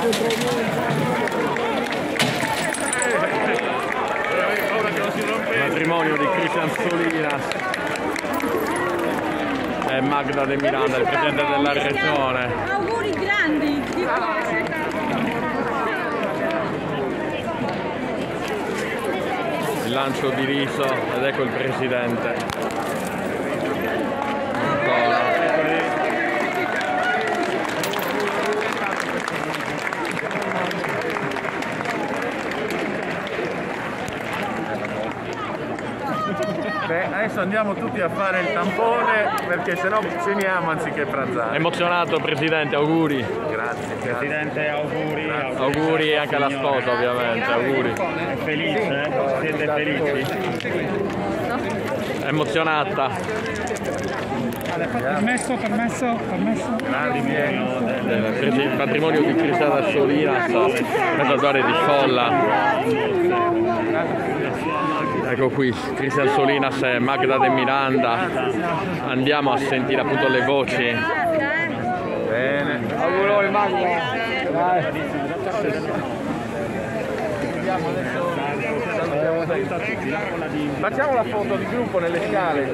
Matrimonio di Cristian Solinas e Magda De Miranda, il presidente della regione. Auguri grandi di cuore. Il lancio di riso ed ecco il presidente. Beh, adesso andiamo tutti a fare il tampone perché sennò ceniamo anziché pranzare. Emozionato presidente, auguri. Grazie. Presidente, auguri. Auguri anche alla sposa ovviamente, auguri. È felice? Siete felici? Emozionata. Permesso. Il matrimonio di Cristian Solinas, mezz'ora di folla. Ecco qui Cristian Solinas e Magda De Miranda. Andiamo a sentire appunto le voci. Bene. Auguroni Magda. Facciamo la foto di gruppo nelle scale.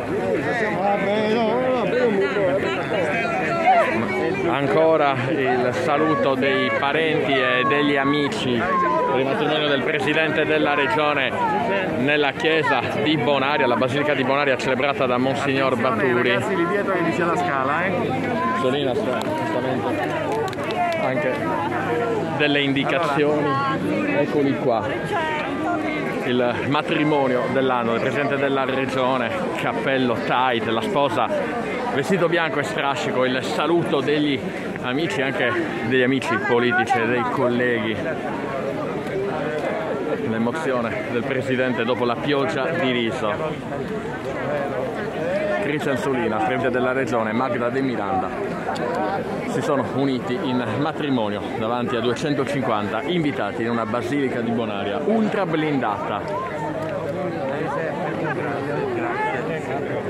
Ancora il saluto dei parenti e degli amici per il matrimonio del presidente della regione nella chiesa di Bonaria, la basilica di Bonaria celebrata da Monsignor Baturi. Ragazzi lì dietro che dice la scala, Solinas giustamente anche delle indicazioni. Eccoli qua. Il matrimonio dell'anno del presidente della regione, cappello tight, la sposa vestito bianco e strascico, il saluto degli amici, anche degli amici politici e dei colleghi. L'emozione del presidente dopo la pioggia di riso. Cristian Solinas, presidente della regione, Magda De Miranda si sono uniti in matrimonio davanti a 250 invitati in una basilica di Bonaria ultra blindata.